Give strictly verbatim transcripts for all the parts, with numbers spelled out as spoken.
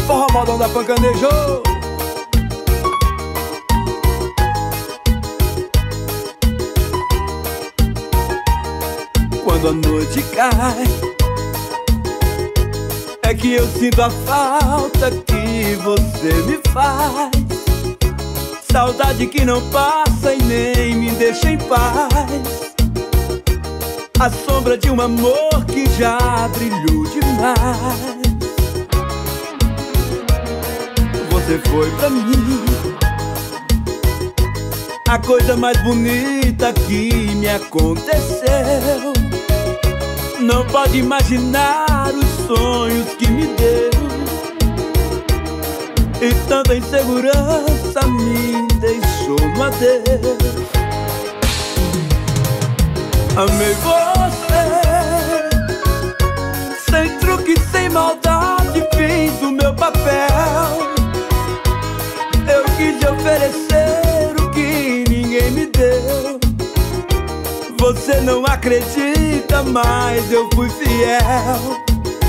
forró modão da Pancanejo. Quando a noite cai, é que eu sinto a falta que você me faz. Saudade que não passa e nem me deixa em paz. A sombra de um amor que já brilhou demais. Você foi pra mim a coisa mais bonita que me aconteceu. Não pode imaginar os sonhos que me deu. E tanta insegurança me deixou no adeus. Amei você, sem truque, sem maldade, fiz o meu papel. Eu quis te oferecer o que ninguém me deu. Você não acredita, mas eu fui fiel,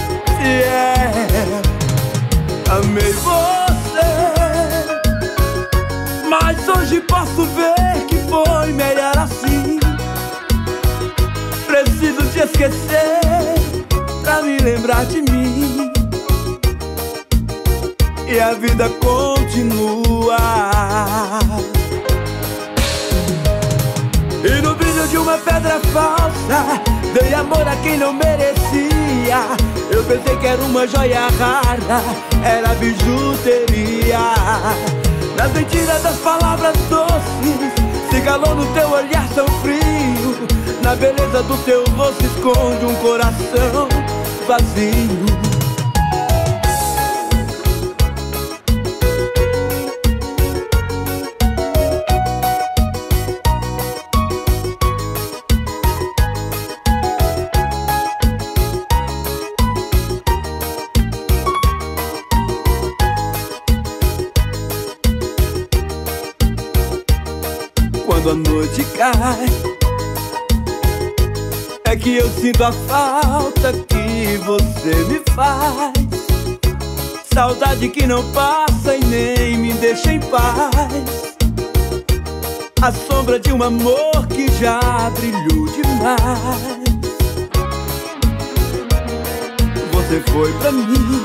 fiel. Amei você, mas hoje posso ver que foi melhor assim. Preciso te esquecer pra me lembrar de mim. E a vida continua. E no brilho de uma pedra falsa, dei amor a quem não merecia. Eu pensei que era uma joia rara, era bijuteria. Nas mentiras das palavras doces, se calou no teu olhar tão frio. Na beleza do teu rosto esconde um coração vazio. Quando a noite cai, é que eu sinto a falta que você me faz. Saudade que não passa e nem me deixa em paz. A sombra de um amor que já brilhou demais. Você foi pra mim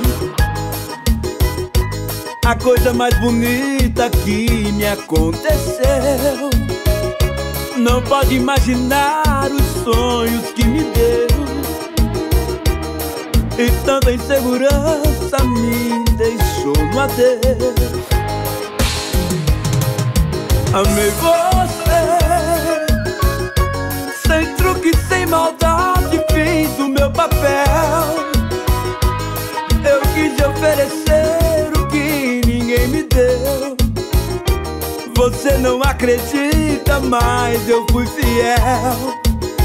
a coisa mais bonita que me aconteceu. Não pode imaginar os sonhos que me deu. E tanta insegurança me deixou no adeus. Amei você, sem truque, sem maldade, fiz o meu papel. Eu quis te oferecer o que ninguém me deu. Você não acredita, mas eu fui fiel,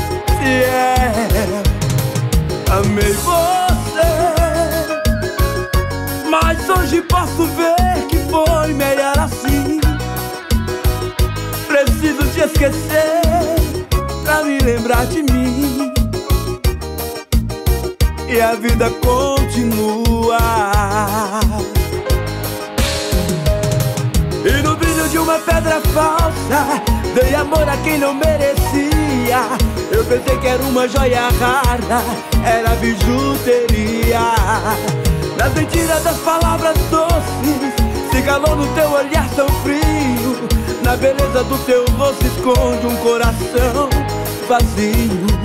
fiel. Amei você, mas hoje posso ver que foi melhor assim. Preciso te esquecer pra me lembrar de mim. E a vida continua. E no brilho de uma pedra falsa, dei amor a quem não merecia. Eu pensei que era uma joia rara, era bijuteria. Nas mentiras das palavras doces, se calou no teu olhar tão frio. Na beleza do teu rosto esconde um coração vazio.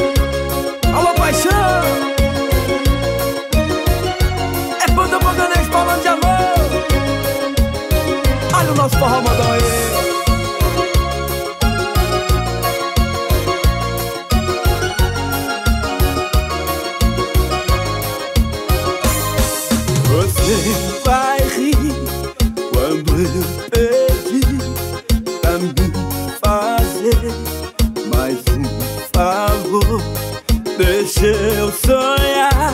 É banda Pancanejo. fazer mais um favor. Deixa eu sonhar,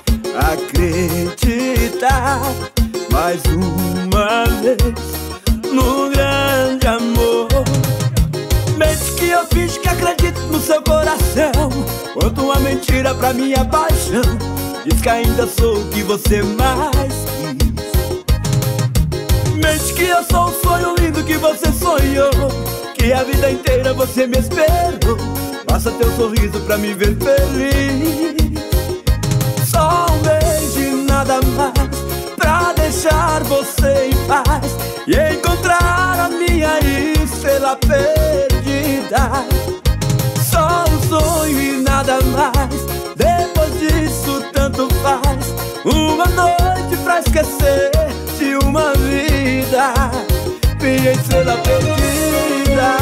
acreditar mais uma vez no grande amor. Mente que eu fiz que acredito no seu coração. Conta uma mentira pra minha paixão. Diz que ainda sou o que você mais quis. Mente que eu sou o sonho lindo que você sonhou, que a vida inteira você me esperou. Basta teu sorriso pra me ver feliz. Só um beijo e nada mais, pra deixar você em paz e encontrar a minha estrela perdida. Só um sonho e nada mais, depois disso tanto faz. Uma noite pra esquecer de uma vida, minha estrela perdida.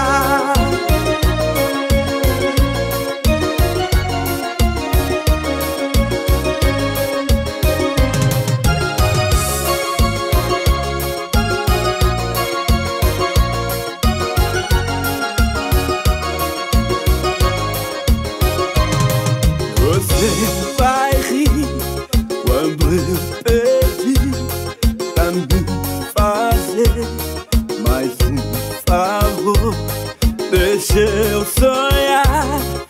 Você vai rir quando eu pedir pra me fazer mais um favor. Deixa eu sonhar,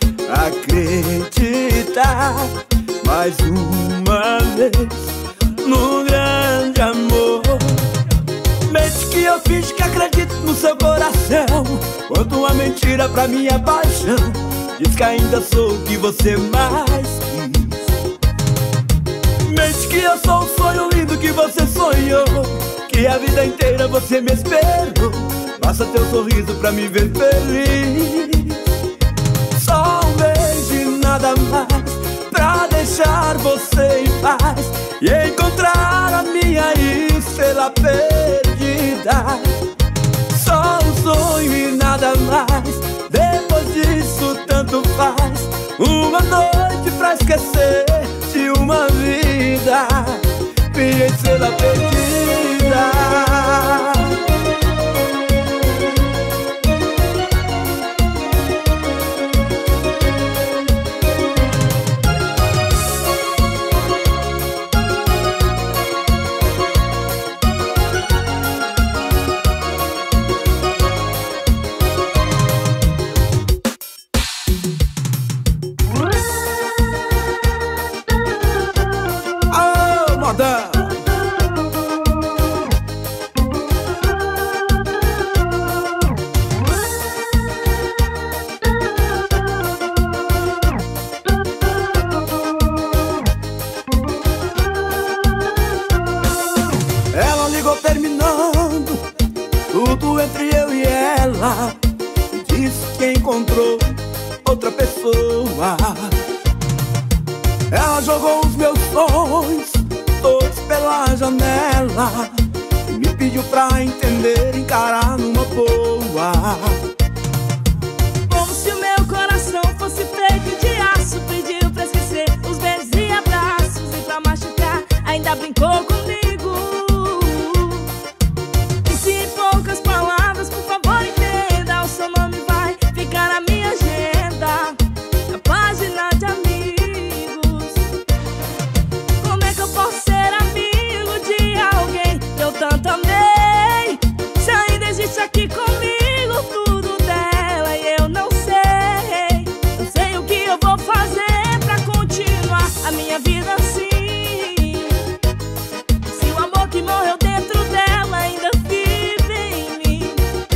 acreditar mais uma vez no grande amor. Mente que eu fiz que acredito no seu coração. Conta uma mentira pra minha paixão. Diz que ainda sou o que você mais quis. Mente que eu sou o sonho lindo que você sonhou, que a vida inteira você me esperou. Basta teu sorriso pra me ver feliz. Só um beijo e nada mais, pra deixar você em paz e encontrar a minha estrela perdida. Só um sonho e nada mais, depois disso tanto faz. Uma noite pra esquecer de uma vida, minha estrela perdida. Ela ligou terminando tudo entre eu e ela, e disse que encontrou outra pessoa. Ela jogou os meus sonhos todos pela janela e me pediu pra entender, encarar numa boa. Como se o meu coração fosse feito de aço, pediu pra esquecer os beijos e abraços, e pra machucar ainda brincou comigo. E se em poucas palavras, por favor entenda, o seu nome vai ficar na minha agenda, na página de amigos. Como é que eu posso ser amigo de alguém que eu tanto amei, se ainda existe aqui comigo tudo dela e eu não sei? Não sei o que eu vou fazer pra continuar a minha vida assim, se o amor que morreu dentro dela ainda vive em mim.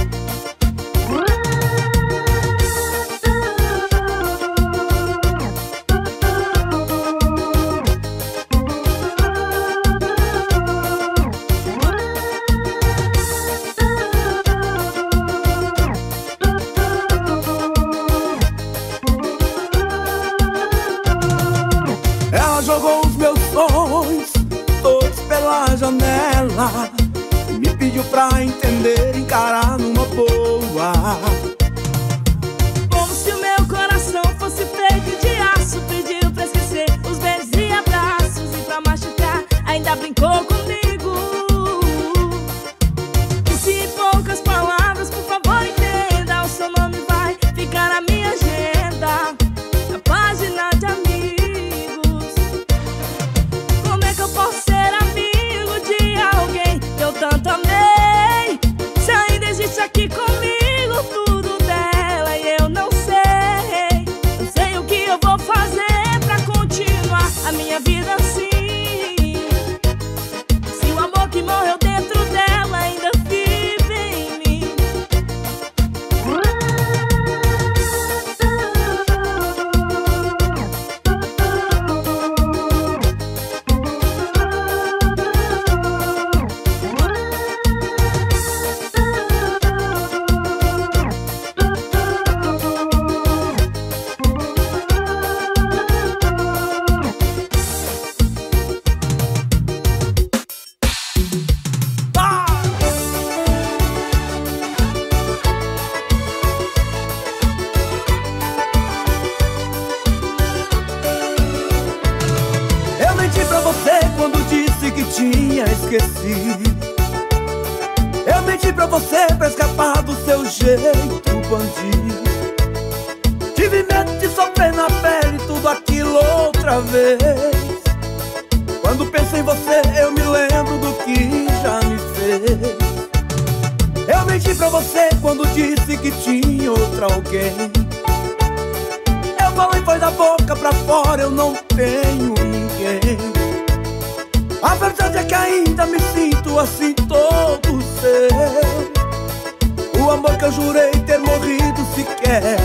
Ela jogou os meus sonhos todos pela janela e me pediu pra entender, encarar numa boa. Como se o meu coração fosse feito de aço, pediu pra esquecer os beijos e abraços, e pra machucar ainda brincou comigo. E se em poucas palavras, por favor entenda, o seu nome esqueci. Eu menti pra você pra escapar do seu jeito bandido. Tive medo de sofrer na pele tudo aquilo outra vez. Quando penso em você eu me lembro do que já me fez. Eu menti pra você quando disse que tinha outra alguém. Eu falei foi da boca pra fora, eu não tenho ninguém. A verdade é que ainda me sinto assim todo seu. O amor que eu jurei ter morrido sequer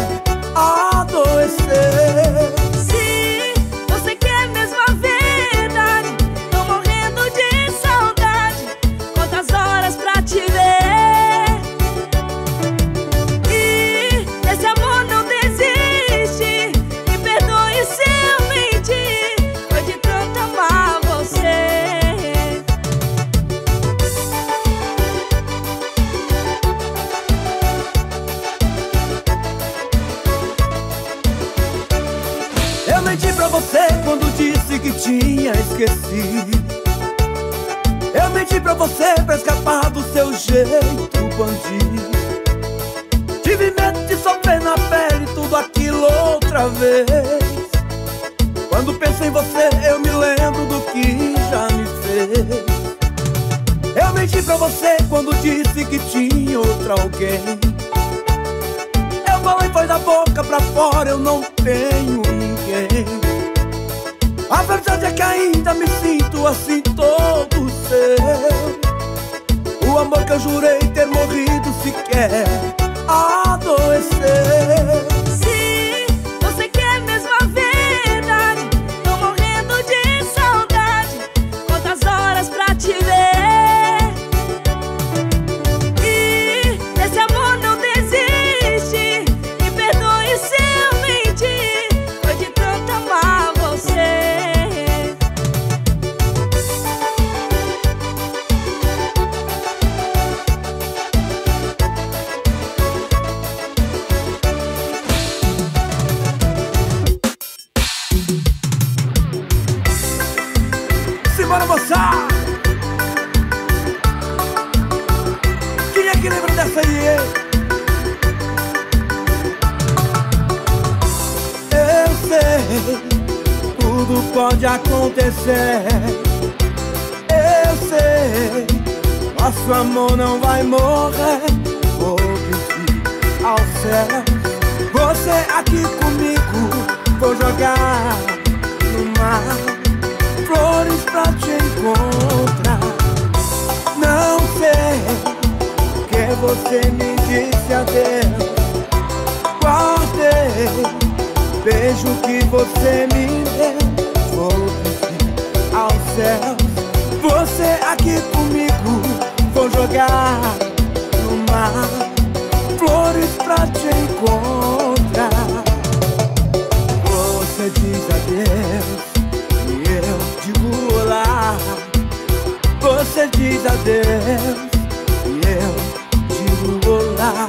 adoeceu. Se você quer mesmo a verdade, tô morrendo de saudade. Quantas horas pra te ver? E esse amor não desiste. Me perdoe se eu mentir. Foi de tanto amar você. Eu menti pra você quando disse que tinha esquecido. Eu menti pra você pra escapar do seu jeito bandido. Tive medo de sofrer na pele tudo aquilo outra vez. Quando penso em você eu me lembro do que já me fez. Eu menti pra você quando disse que tinha outra alguém. Eu falei foi da boca pra fora, eu não tenho ninguém. A verdade é que ainda me sinto assim todo seu. O amor que eu jurei ter morrido sequer adoeceu. Se você quer mesmo a verdade, tô morrendo de saudade. Quantas horas pra te ver? E esse amor não desiste. Me perdoe se eu mentir. Foi de tanto amar você. Simbora, moçada! Quem é que lembra dessa aí, hein? Eu sei, tudo pode acontecer. Eu sei, nosso amor não vai morrer. Vou pedir ao céu, você aqui comigo. Vou jogar no mar flores pra te encontrar. Não sei que você me disse adeus. Guardei beijo que você me deu. Vou pedir ao céu, você aqui comigo. Vou jogar no mar flores pra te encontrar. Você diz adeus e eu digo olá. Você diz adeus e eu digo olá.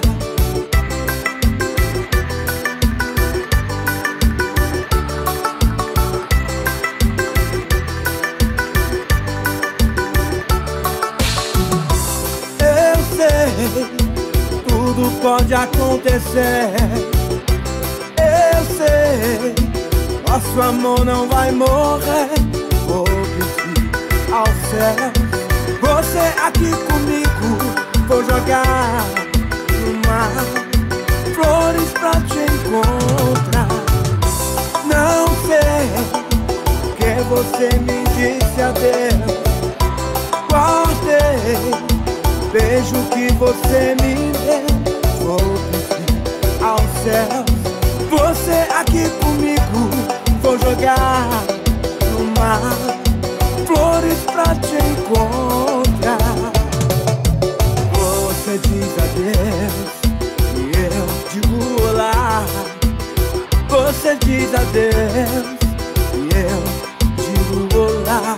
Eu sei, tudo pode acontecer. Eu sei, nosso amor não vai morrer. Vou pedir ao céu, você aqui comigo. Vou jogar no mar flores pra te encontrar. Não sei que você me disse adeus. Guardei beijo que você me deu. Vou pedir ao céu, você aqui comigo. Vou jogar no mar flores pra te encontrar. Você diz adeus e eu digo olá. Você diz adeus e eu digo olá.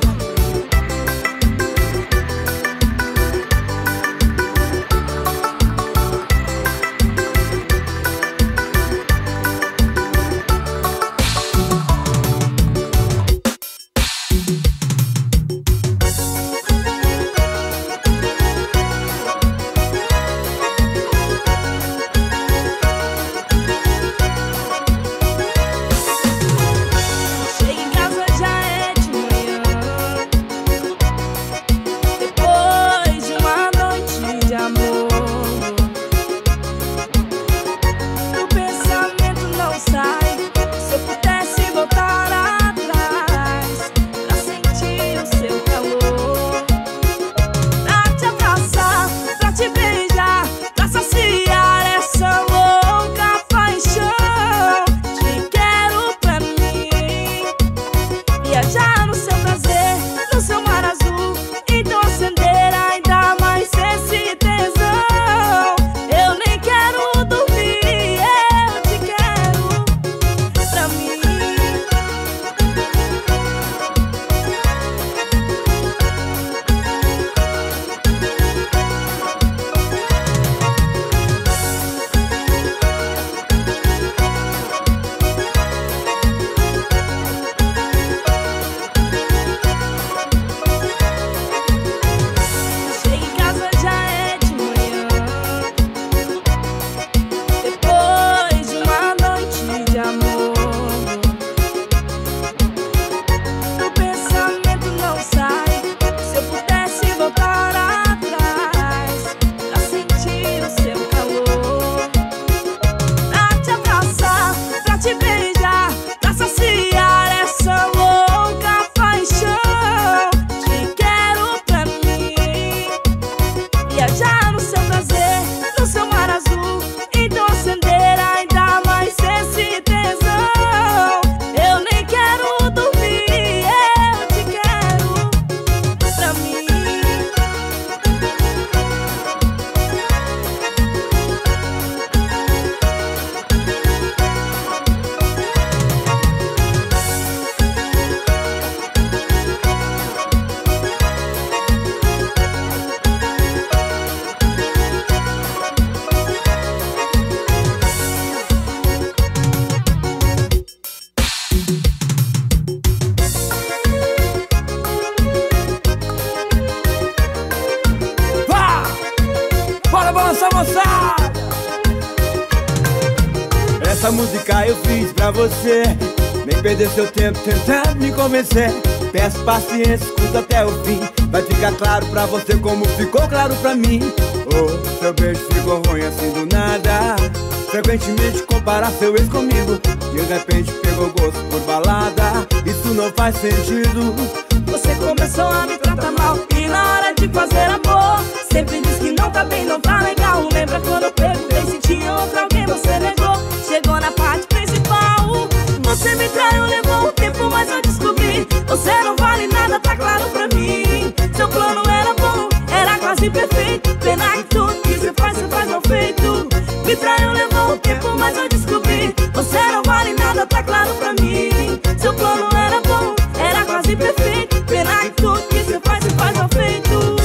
Essa música eu fiz pra você, nem perder seu tempo tentando me convencer. Peço paciência, escuta até o fim. Vai ficar claro pra você como ficou claro pra mim. Oh, seu beijo ficou ruim assim do nada. Frequentemente comparar seu ex comigo. De repente pegou gosto por balada. Isso não faz sentido. Você começou a me tratar mal e na hora de fazer amor sempre diz que não tá bem, não tá legal. Lembra quando eu perguntei se tinha outra alguém, você negou. Chegou na parte principal. Você me traiu, levou um tempo, mas eu descobri. Você não vale nada, tá claro pra mim. Seu plano era bom, era quase perfeito. Pena que tudo que você faz, você faz mal feito. Me traiu, levou um tempo, mas eu descobri. Você não vale nada, tá claro pra mim. Seu plano era bom, era quase perfeito. Pena que tudo que você faz, você faz mal feito.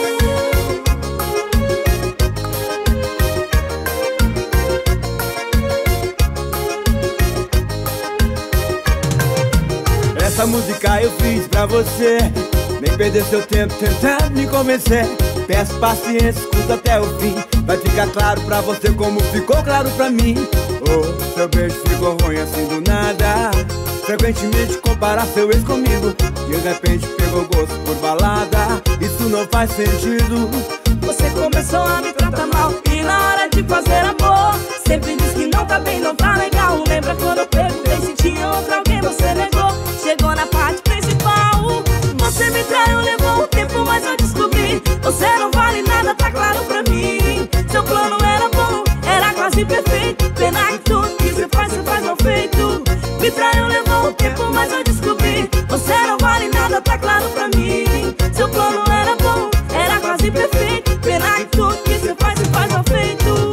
Essa música eu fiz pra você, nem perder seu tempo tentando me convencer. Peço paciência, escuta até o fim. Vai ficar claro pra você como ficou claro pra mim. Oh, seu beijo ficou ruim assim do nada. Frequentemente comparar seu ex comigo. De repente pegou gosto por balada. Isso não faz sentido. Você começou a me tratar mal e na hora de fazer amor sempre diz que não tá bem, não tá legal. Lembra quando eu perguntei se tinha outra alguém, você negou. Chegou na parte principal. Você me traiu, levou um tempo, mas eu descobri. Você não vale nada, tá claro pra mim. Seu plano era bom, era quase perfeito. Pena que tudo que você faz, você faz mal feito. Me traiu, levou um tempo, mas eu descobri. Você não vale nada, tá claro pra mim. Seu plano era bom, era quase perfeito. Pena que tudo que você faz, você faz mal feito.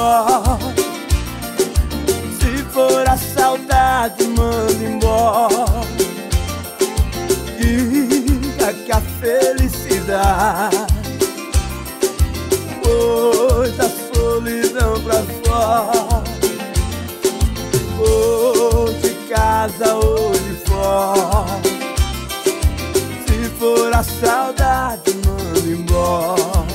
embora. Se for a saudade, manda embora. Diga que a felicidade pôs a solidão pra fora. Ou de casa ou de fora. Se for a saudade, manda embora.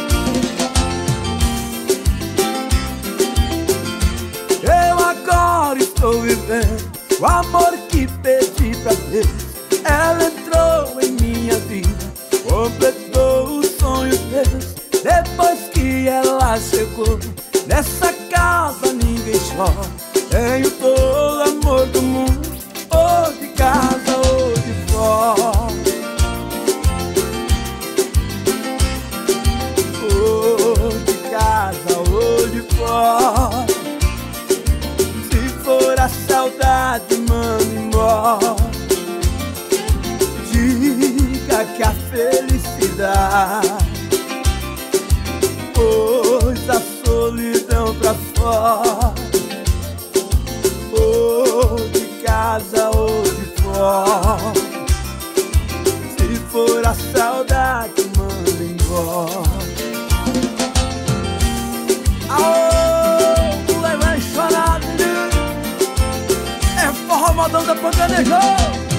Eu agora estou vivendo o amor que pedi pra Deus. Ela entrou em minha vida, completou os sonhos meus. Depois que ela chegou, nessa casa ninguém chora. Tenho todo o amor do mundo, ou de casa ou de fora. Ou de casa ou de fora. Se for a saudade, manda embora. Diga que a felicidade pôs a solidão pra fora. Ou de casa ou de fora. Se for a saudade, manda embora. Aô, mulher vai chorar, é forró modão da Pancanejou.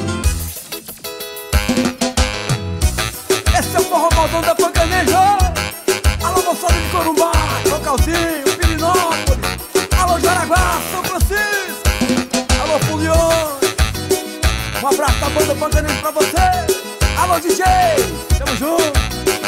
Esse é o forró modão da Pancanejou. Alô, moçada de Corumbá, Localzinho, Pirinópolis. Alô, Jaraguá, São Francisco. Alô, Fuliões. Um abraço da banda Pancanejou pra você. Alô, D J, tamo junto.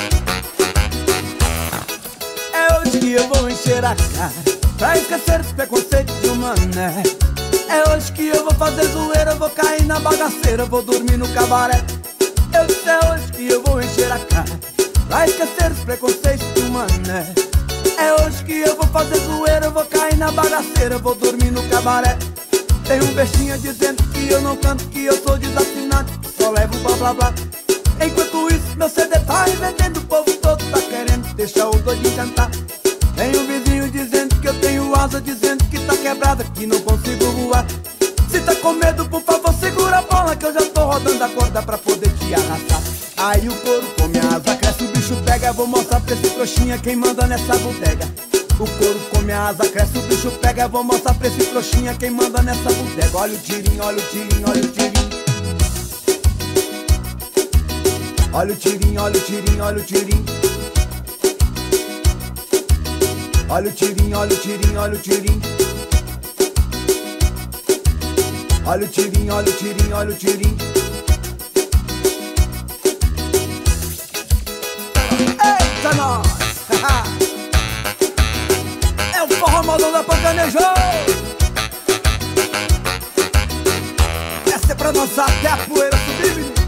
É hoje que eu vou encher a cara pra esquecer os preconceitos de um mané. É hoje que eu vou fazer zoeira, vou cair na bagaceira, vou dormir no cabaré. Eu disse, é hoje que eu vou encher a cara pra esquecer os preconceitos de um mané. É hoje que eu vou fazer zoeira, vou cair na bagaceira, vou dormir no cabaré. Tem um bestinha dizendo que eu não canto, que eu sou desafinado, que só levo blá blá blá. Enquanto isso meu C D tá vendendo, o povo todo tá querendo deixar o doido cantar. Tem um vizinho dizendo que eu tenho asa, dizendo que tá quebrada, que não consigo voar. Se tá com medo, por favor, segura a bola, que eu já tô rodando a corda pra poder te arrastar. Aí o couro come a asa, cresce, o bicho pega. Vou mostrar pra esse trouxinha quem manda nessa bodega. O couro come a asa, cresce, o bicho pega. Vou mostrar pra esse trouxinha quem manda nessa bodega. Olha o tirinho, olha o tirinho, olha o tirinho. Olha o tirinho, olha o tirinho, olha o tirinho. Olha o tirinho, olha o tirinho, olha o tirinho. Olha o tirinho, olha o tirinho, olha o tirinho. Eita nós! É o forró modão da Pancanejou. Essa é pra dançar até a poeira subir, menino.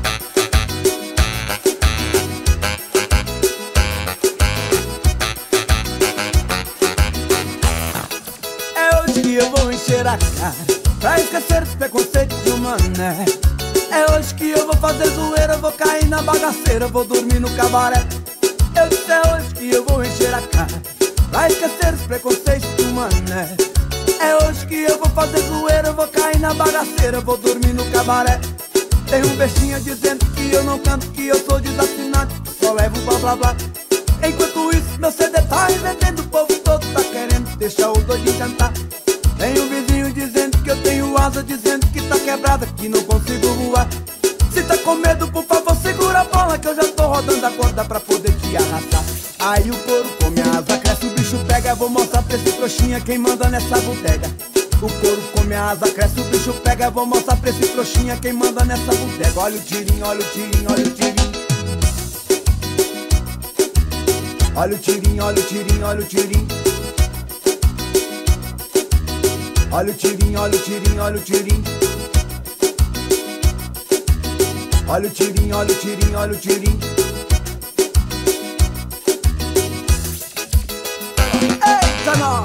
É hoje que eu vou encher a cara pra esquecer os preconceitos de um mané. É hoje que eu vou fazer zoeira, vou cair na bagaceira, vou dormir no cabaré. Eu disse, é hoje que eu vou encher a cara pra esquecer os preconceitos de um mané. É hoje que eu vou fazer zoeira, vou cair na bagaceira, vou dormir no cabaré. Tem um bestinha dizendo que eu não canto, que eu sou desafinado, que só levo blá blá blá. Enquanto isso meu C D tá vendendo, o povo todo tá querendo deixar o doido cantar. Tem um vizinho dizendo que eu tenho asa, dizendo que tá quebrada, que não consigo voar. Se tá com medo, por favor, segura a bola, que eu já tô rodando a corda pra poder te arrastar. Aí o couro come a asa, cresce, o bicho pega. Vou mostrar pra esse trouxinha quem manda nessa bodega. O couro come a asa, cresce, o bicho pega. Vou mostrar pra esse trouxinha quem manda nessa bodega. Olha o tirinho, olha o tirinho, olha o tirinho. Olha o tirinho, olha o tirinho, olha o tirinho. Olha o tirinho, olha o tirinho, olha o tirinho. Olha o tirinho, olha o tirinho, olha o tirinho. Eita nós!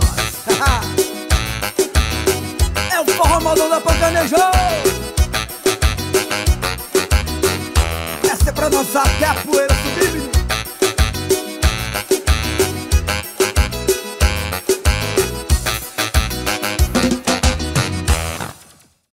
É o forró modão da Pancanejou. Essa é pra dançar até a poeira subir, menino.